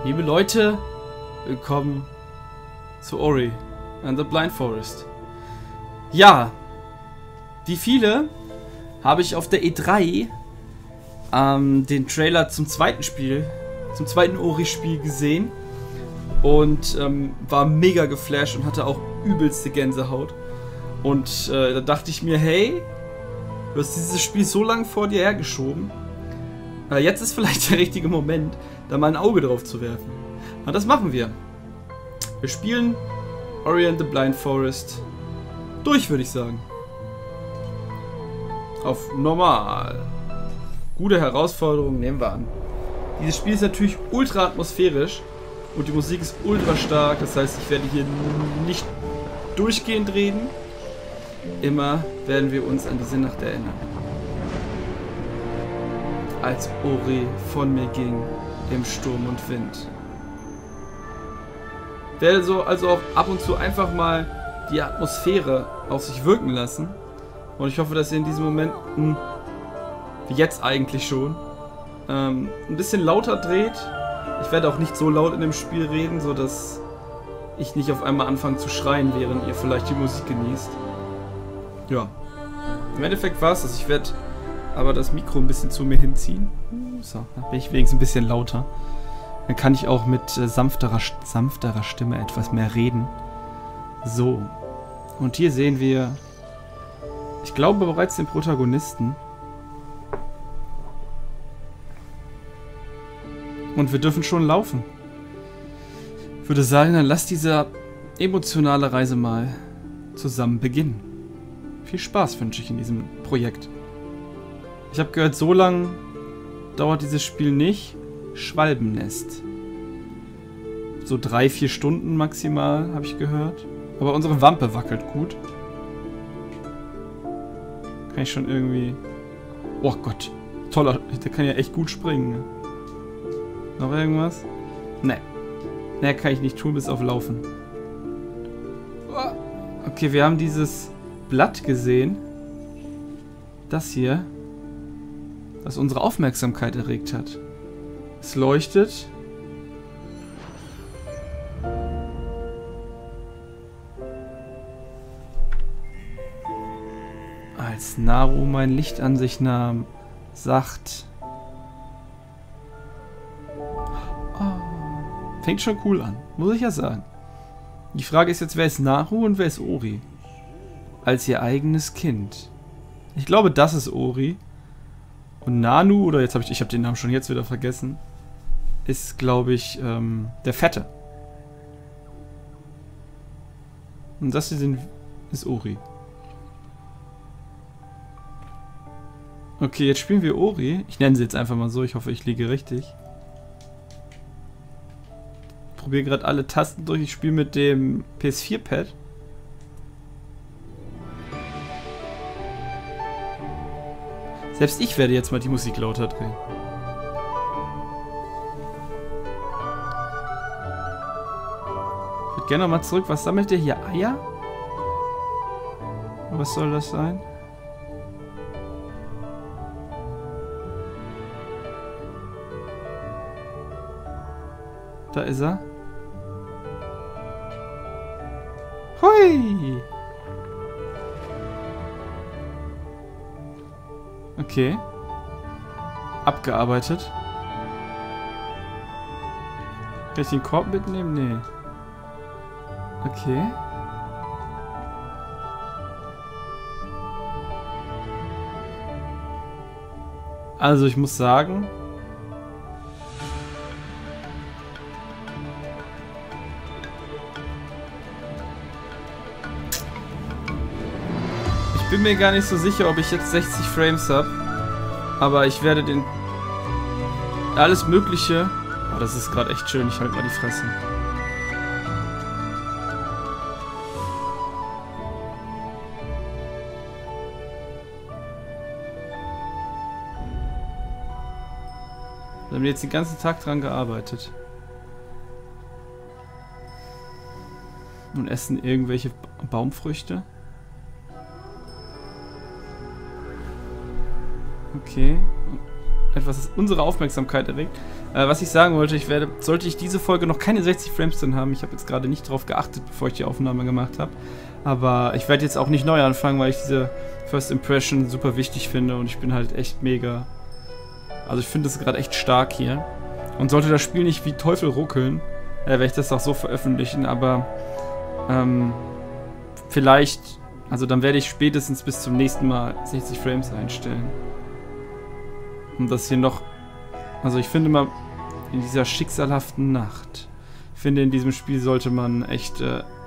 Liebe Leute, willkommen zu Ori and the Blind Forest. Ja, wie viele habe ich auf der E3 den Trailer zum zweiten Ori-Spiel gesehen und war mega geflasht und hatte auch übelste Gänsehaut. Und da dachte ich mir, hey, du hast dieses Spiel so lange vor dir hergeschoben. Jetzt ist vielleicht der richtige Moment, da mal ein Auge drauf zu werfen. Und das machen wir. Wir spielen Ori and the Blind Forest durch, würde ich sagen. Auf normal. Gute Herausforderung nehmen wir an. Dieses Spiel ist natürlich ultra atmosphärisch und die Musik ist ultra stark. Das heißt, ich werde hier nicht durchgehend reden. Immer werden wir uns an diese Nacht erinnern. Als Ori von mir ging im Sturm und Wind. Ich werde also auch ab und zu einfach mal die Atmosphäre auf sich wirken lassen. Und ich hoffe, dass ihr in diesen Momenten, wie jetzt eigentlich schon, ein bisschen lauter dreht. Ich werde auch nicht so laut in dem Spiel reden, sodass ich nicht auf einmal anfange zu schreien, während ihr vielleicht die Musik genießt. Ja. Im Endeffekt war es das. Ich werde aber das Mikro ein bisschen zu mir hinziehen. So, dann bin ich wenigstens ein bisschen lauter. Dann kann ich auch mit sanfterer Stimme etwas mehr reden. So. Und hier sehen wir, ich glaube, bereits den Protagonisten. Und wir dürfen schon laufen. Ich würde sagen, dann lasst diese emotionale Reise mal zusammen beginnen. Viel Spaß wünsche ich in diesem Projekt. Ich habe gehört, so lang dauert dieses Spiel nicht. Schwalbennest. So 3-4 Stunden maximal, habe ich gehört. Aber unsere Wampe wackelt gut. Kann ich schon irgendwie... Oh Gott. Toller. Der kann ja echt gut springen. Noch irgendwas? Ne. Ne, kann ich nicht tun, bis auf Laufen. Okay, wir haben dieses Blatt gesehen. Das hier. Das unsere Aufmerksamkeit erregt hat. Es leuchtet. Als Naru mein Licht an sich nahm, sagt... Oh, fängt schon cool an, muss ich ja sagen. Die Frage ist jetzt, wer ist Naru und wer ist Ori? Als ihr eigenes Kind. Ich glaube, das ist Ori. Und Nanu, oder jetzt ich habe den Namen schon jetzt wieder vergessen, ist, glaube ich, der Fette. Und das hier ist Ori. Okay, jetzt spielen wir Ori. Ich nenne sie jetzt einfach mal so, ich hoffe, ich liege richtig. Ich probiere gerade alle Tasten durch, ich spiele mit dem PS4-Pad. Selbst ich werde jetzt mal die Musik lauter drehen. Ich würde gerne nochmal zurück. Was sammelt der hier? Eier? Was soll das sein? Da ist er. Hui! Okay. Abgearbeitet. Kann ich den Korb mitnehmen? Nee. Okay. Also ich muss sagen... Ich bin mir gar nicht so sicher, ob ich jetzt 60 Frames habe. Aber ich werde den... Alles Mögliche... Oh, das ist gerade echt schön. Ich halte mal die Fresse. Da haben wir jetzt den ganzen Tag dran gearbeitet. Und essen irgendwelche Baumfrüchte. Okay. Etwas, das unsere Aufmerksamkeit erregt. Was ich sagen wollte, sollte ich diese Folge noch keine 60 Frames drin haben, ich habe jetzt gerade nicht drauf geachtet, bevor ich die Aufnahme gemacht habe, aber ich werde jetzt auch nicht neu anfangen, weil ich diese First Impression super wichtig finde und ich bin halt echt mega, also ich finde es gerade echt stark hier und sollte das Spiel nicht wie Teufel ruckeln, werde ich das auch so veröffentlichen, aber vielleicht, also dann werde ich spätestens bis zum nächsten Mal 60 Frames einstellen. Und das hier noch, also ich finde mal, in dieser schicksalhaften Nacht, ich finde in diesem Spiel sollte man echt,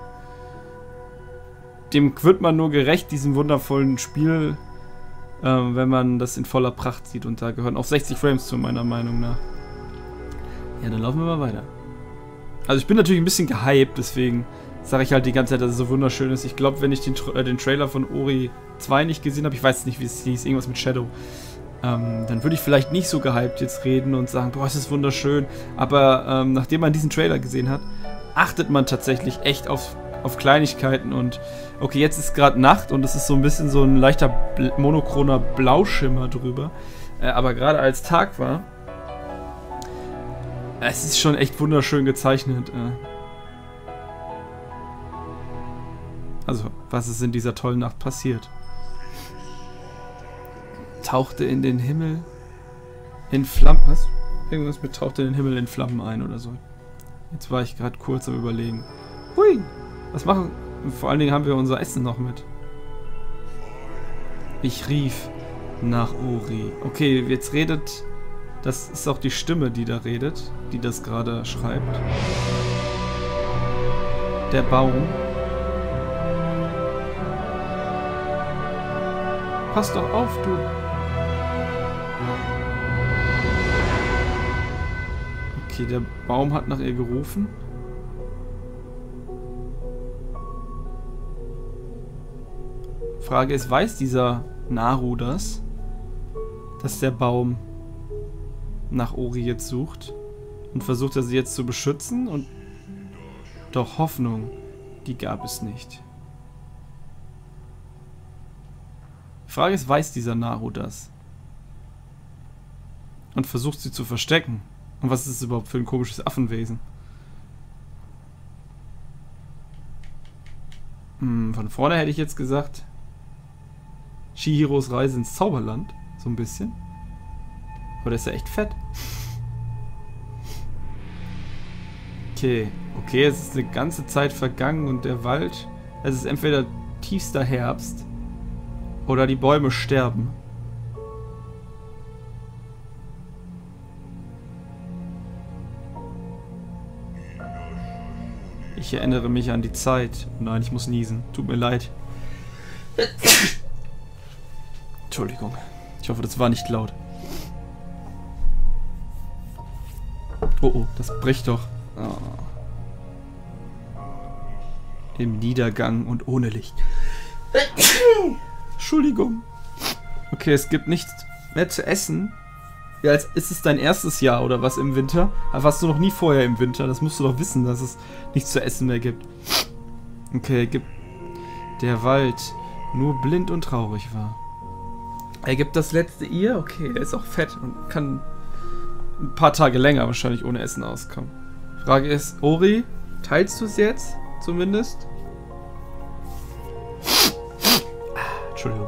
dem wird man nur gerecht, diesem wundervollen Spiel, wenn man das in voller Pracht sieht und da gehören auch 60 Frames zu, meiner Meinung nach. Ja, dann laufen wir mal weiter. Also ich bin natürlich ein bisschen gehypt, deswegen sage ich halt die ganze Zeit, dass es so wunderschön ist. Ich glaube, wenn ich den Trailer von Ori 2 nicht gesehen habe, ich weiß nicht, wie es hieß, irgendwas mit Shadow, dann würde ich vielleicht nicht so gehypt jetzt reden und sagen, boah, es ist wunderschön. Aber nachdem man diesen Trailer gesehen hat, achtet man tatsächlich echt auf Kleinigkeiten und okay, jetzt ist gerade Nacht und es ist so ein bisschen so ein leichter monochroner Blauschimmer drüber. Aber gerade als Tag war, es ist schon echt wunderschön gezeichnet. Also, was ist in dieser tollen Nacht passiert? Tauchte in den Himmel in Flammen. Was? Irgendwas mit tauchte in den Himmel in Flammen ein oder so. Jetzt war ich gerade kurz am Überlegen. Hui! Was machen? Vor allen Dingen haben wir unser Essen noch mit. Ich rief nach Ori. Okay, jetzt redet. Das ist auch die Stimme, die da redet, die das gerade schreibt. Der Baum. Pass doch auf, du. Okay, der Baum hat nach ihr gerufen. Frage ist, weiß dieser Naru das? Dass der Baum nach Ori jetzt sucht? Und versucht er sie jetzt zu beschützen? Und doch Hoffnung, die gab es nicht. Die Frage ist, weiß dieser Naru das? Und versucht sie zu verstecken? Und was ist es überhaupt für ein komisches Affenwesen? Von vorne hätte ich jetzt gesagt, Chihiros Reise ins Zauberland. So ein bisschen. Aber der ist ja echt fett. Okay, es ist eine ganze Zeit vergangen und der Wald, es ist entweder tiefster Herbst oder die Bäume sterben. Ich erinnere mich an die Zeit. Nein, ich muss niesen. Tut mir leid. Entschuldigung. Ich hoffe, das war nicht laut. Oh, das bricht doch. Oh. Im Niedergang und ohne Licht. Entschuldigung. Okay, es gibt nichts mehr zu essen. Ja, als ist es dein erstes Jahr oder was im Winter? Aber warst du noch nie vorher im Winter? Das musst du doch wissen, dass es nichts zu essen mehr gibt. Okay, gibt der Wald nur blind und traurig war. Er gibt das letzte Ihr. Okay, er ist auch fett und kann ein paar Tage länger wahrscheinlich ohne Essen auskommen. Frage ist, Ori, teilst du es jetzt? Zumindest? Entschuldigung.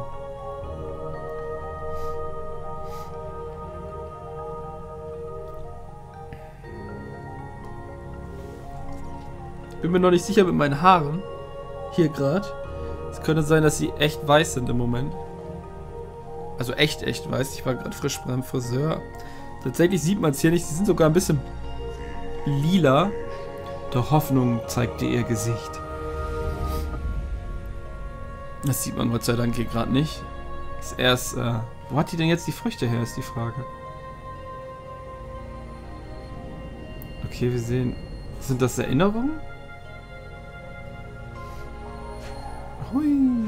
Ich bin mir noch nicht sicher mit meinen Haaren. Hier gerade. Es könnte sein, dass sie echt weiß sind im Moment. Also echt weiß. Ich war gerade frisch beim Friseur. Tatsächlich sieht man es hier nicht. Sie sind sogar ein bisschen lila. Doch Hoffnung zeigte ihr Gesicht. Das sieht man Gott sei Dank hier gerade nicht. Ist erst, wo hat die denn jetzt die Früchte her, ist die Frage. Okay, wir sehen. Sind das Erinnerungen? Hui.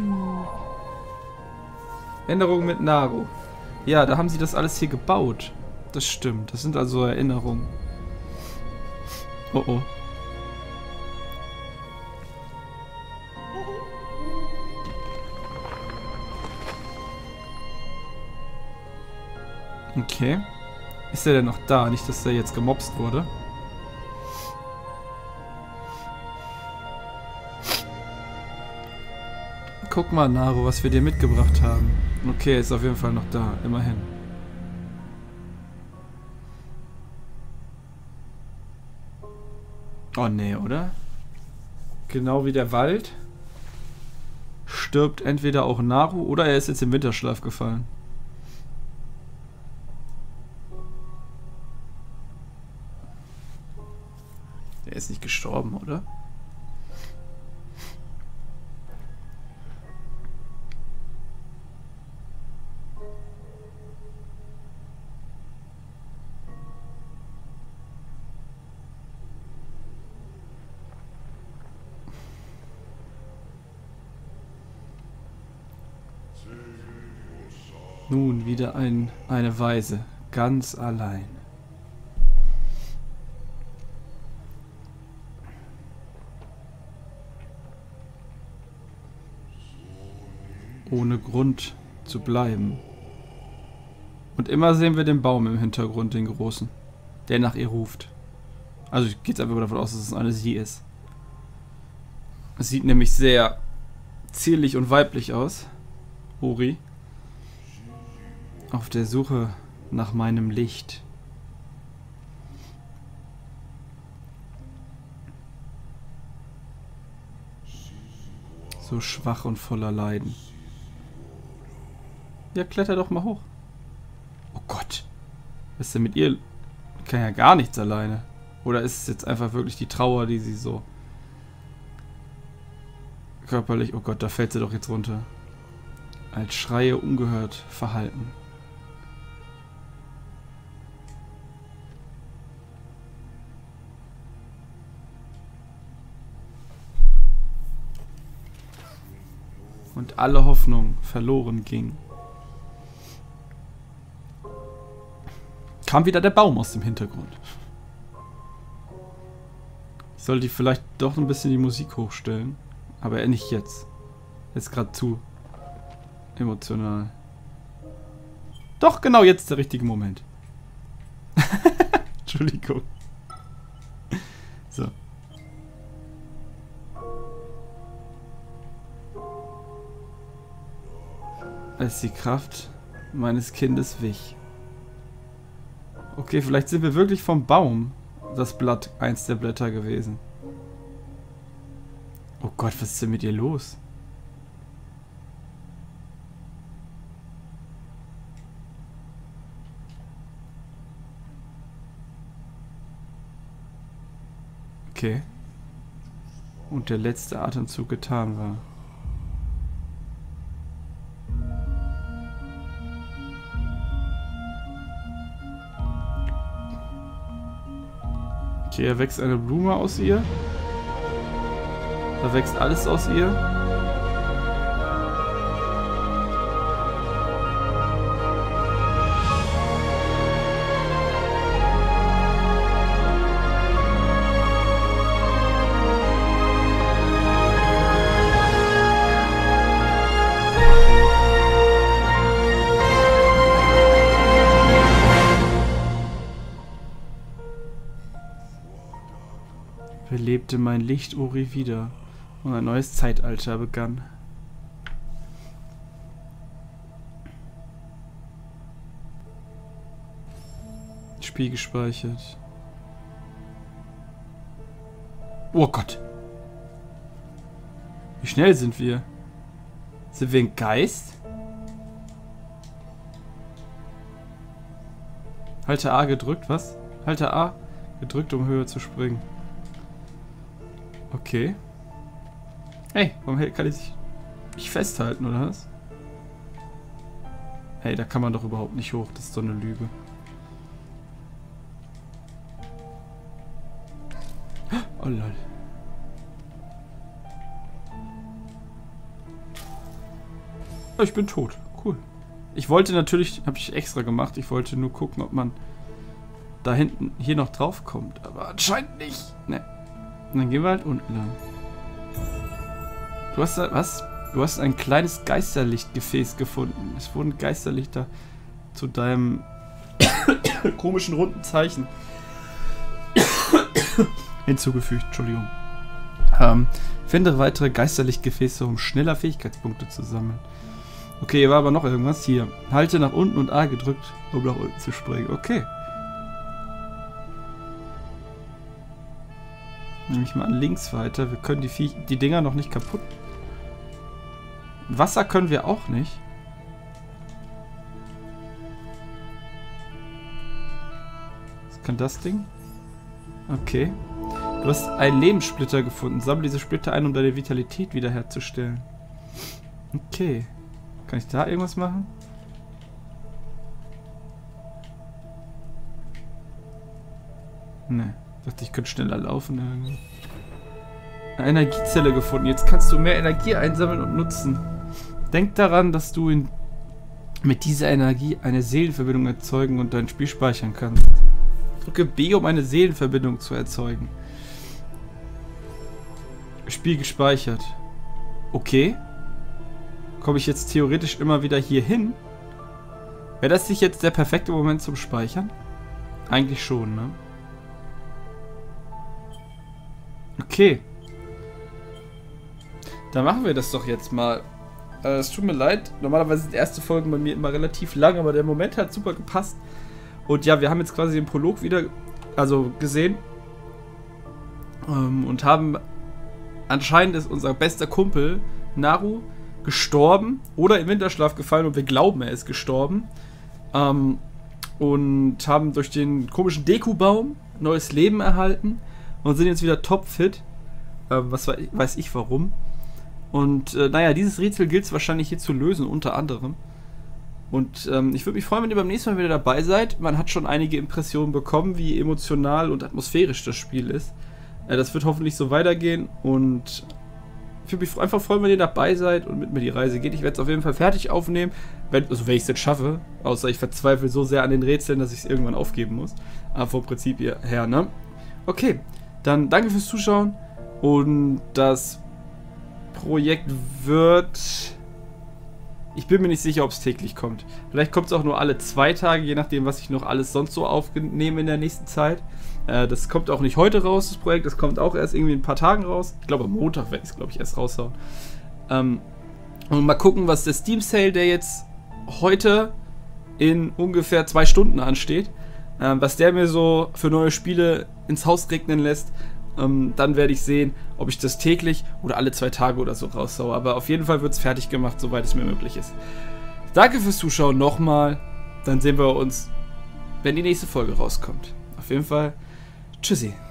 Erinnerungen mit Naru. Ja, da haben sie das alles hier gebaut. Das stimmt. Das sind also Erinnerungen. Oh oh. Okay. Ist er denn noch da? Nicht, dass er jetzt gemobst wurde. Guck mal, Naru, was wir dir mitgebracht haben. Okay, er ist auf jeden Fall noch da. Immerhin. Oh nee, oder? Genau wie der Wald stirbt entweder auch Naru oder er ist jetzt im Winterschlaf gefallen. Er ist nicht gestorben, oder? Nun wieder eine Weise, ganz allein. Ohne Grund zu bleiben. Und immer sehen wir den Baum im Hintergrund, den großen, der nach ihr ruft. Also ich gehe jetzt einfach davon aus, dass es eine sie ist. Es sieht nämlich sehr zierlich und weiblich aus. Ori. Auf der Suche nach meinem Licht. So schwach und voller Leiden. Ja, kletter doch mal hoch. Oh Gott. Was ist denn mit ihr? Kann ja gar nichts alleine. Oder ist es jetzt einfach wirklich die Trauer, die sie so körperlich... Oh Gott, da fällt sie doch jetzt runter. Als Schreie ungehört verhalten. Und alle Hoffnung verloren ging. Kam wieder der Baum aus dem Hintergrund. Ich sollte vielleicht doch ein bisschen die Musik hochstellen. Aber nicht jetzt. Jetzt gerade zu emotional. Doch, genau jetzt ist der richtige Moment. Entschuldigung. So. Als die Kraft meines Kindes wich. Okay, vielleicht sind wir wirklich vom Baum das Blatt, eins der Blätter gewesen. Oh Gott, was ist denn mit ihr los? Okay. Und der letzte Atemzug getan war. Okay, hier wächst eine Blume aus ihr. Da wächst alles aus ihr. Belebte mein Licht Ori wieder und ein neues Zeitalter begann. Spiel gespeichert. Oh Gott! Wie schnell sind wir? Sind wir ein Geist? Halte A gedrückt, was? Halte A gedrückt, um höher zu springen. Okay. Hey, warum kann ich sich nicht festhalten, oder was? Hey, da kann man doch überhaupt nicht hoch. Das ist so eine Lüge. Oh lol. Ich bin tot. Cool. Ich wollte natürlich, habe ich extra gemacht, ich wollte nur gucken, ob man da hinten hier noch drauf kommt. Aber anscheinend nicht. Ne. Und dann gehen wir halt unten lang. Du hast da, was? Du hast ein kleines Geisterlichtgefäß gefunden. Es wurden Geisterlichter zu deinem komischen runden Zeichen hinzugefügt. Entschuldigung. Finde weitere Geisterlichtgefäße, um schneller Fähigkeitspunkte zu sammeln. Okay, hier war aber noch irgendwas. Hier. Halte nach unten und A gedrückt, um nach unten zu springen. Okay. Nehme ich mal an links weiter. Wir können die Dinger noch nicht kaputt. Wasser können wir auch nicht. Was kann das Ding? Okay. Du hast einen Lebenssplitter gefunden. Sammle diese Splitter ein, um deine Vitalität wiederherzustellen. Okay. Kann ich da irgendwas machen? Ne. Ich dachte, ich könnte schneller laufen. Irgendwie. Eine Energiezelle gefunden. Jetzt kannst du mehr Energie einsammeln und nutzen. Denk daran, dass du mit dieser Energie eine Seelenverbindung erzeugen und dein Spiel speichern kannst. Drücke B, um eine Seelenverbindung zu erzeugen. Spiel gespeichert. Okay. Komme ich jetzt theoretisch immer wieder hier hin? Wäre das nicht jetzt der perfekte Moment zum Speichern? Eigentlich schon, ne? Okay. Dann machen wir das doch jetzt mal. Es tut mir leid. Normalerweise sind die ersten Folgen bei mir immer relativ lang, aber der Moment hat super gepasst. Und ja, wir haben jetzt quasi den Prolog wieder gesehen. Und haben anscheinend ist unser bester Kumpel Naru gestorben oder im Winterschlaf gefallen und wir glauben, er ist gestorben. Und haben durch den komischen Deku-Baum neues Leben erhalten und sind jetzt wieder topfit. Weiß ich warum. Und naja, dieses Rätsel gilt es wahrscheinlich hier zu lösen, unter anderem. Und ich würde mich freuen, wenn ihr beim nächsten Mal wieder dabei seid. Man hat schon einige Impressionen bekommen, wie emotional und atmosphärisch das Spiel ist. Das wird hoffentlich so weitergehen und ich würde mich einfach freuen, wenn ihr dabei seid und mit mir die Reise geht. Ich werde es auf jeden Fall fertig aufnehmen, wenn ich es jetzt schaffe. Außer ich verzweifle so sehr an den Rätseln, dass ich es irgendwann aufgeben muss. Aber vom Prinzip her, ne? Okay, dann danke fürs Zuschauen und das Projekt wird... Ich bin mir nicht sicher, ob es täglich kommt. Vielleicht kommt es auch nur alle 2 Tage, je nachdem, was ich noch alles sonst so aufnehme in der nächsten Zeit. Das kommt auch nicht heute raus, das Projekt. Das kommt auch erst irgendwie in ein paar Tagen raus. Ich glaube, am Montag werde ich es, glaube ich, erst raushauen. Und mal gucken, was der Steam Sale, der jetzt heute in ungefähr 2 Stunden ansteht, was der mir so für neue Spiele ins Haus regnen lässt. Dann werde ich sehen, ob ich das täglich oder alle 2 Tage oder so raushaue. Aber auf jeden Fall wird es fertig gemacht, soweit es mir möglich ist. Danke fürs Zuschauen nochmal. Dann sehen wir uns, wenn die nächste Folge rauskommt. Auf jeden Fall, tschüssi.